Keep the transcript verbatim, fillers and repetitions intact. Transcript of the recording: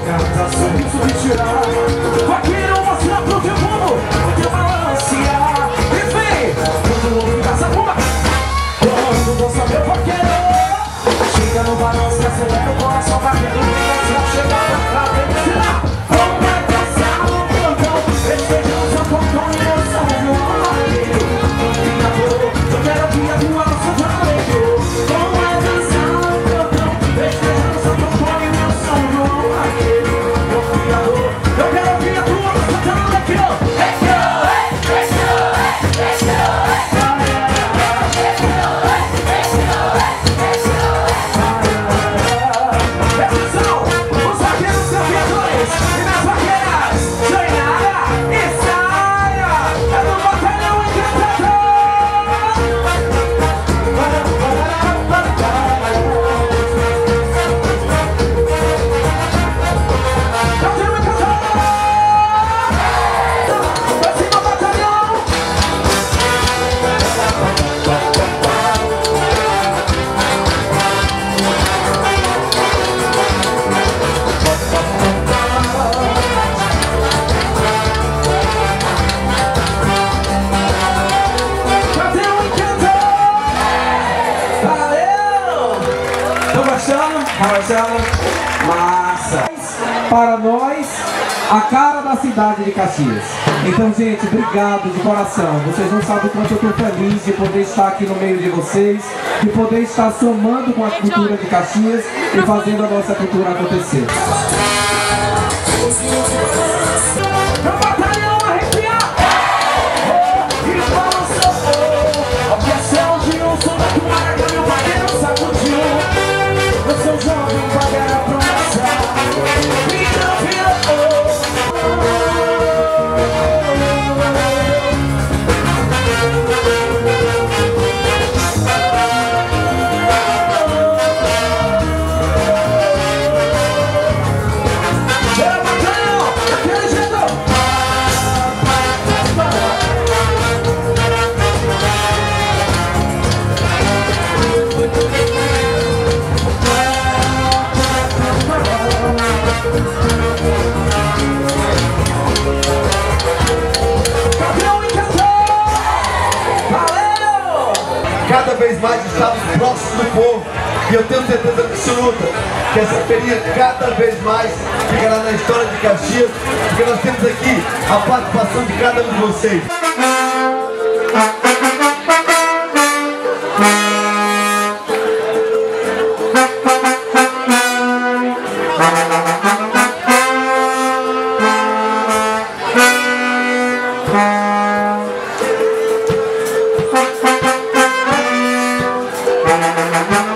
canta sorriso de tirar. Vaqueiro mostra pro teu mundo, teu balancear. E vem, quando ouve casa puma, quando dança meu vaqueiro, chega no balanço, acelera o coração, vaqueiro, pra chegar pra cá, vem tirar. Vamos vai dançar no plantão, festejando Santo Antônio, meu São João. Vaqueiro, caminhador, eu quero ouvir a tua nossa valente. Vamos vai dançar no plantão, festejando Santo Antônio, meu São João. Vaqueiro, meu criador, eu quero ouvir a tua nossa valente. Let's go, let's go, let's go, let's go. Massa! Para nós, a cara da cidade de Caxias. Então, gente, obrigado de coração. Vocês não sabem o quanto eu estou feliz de poder estar aqui no meio de vocês, de poder estar somando com a cultura de Caxias e fazendo a nossa cultura acontecer. Cada vez mais estamos próximos do povo e eu tenho certeza absoluta que essa feria cada vez mais ficará na história de Caxias, porque nós temos aqui a participação de cada um de vocês. Thank you.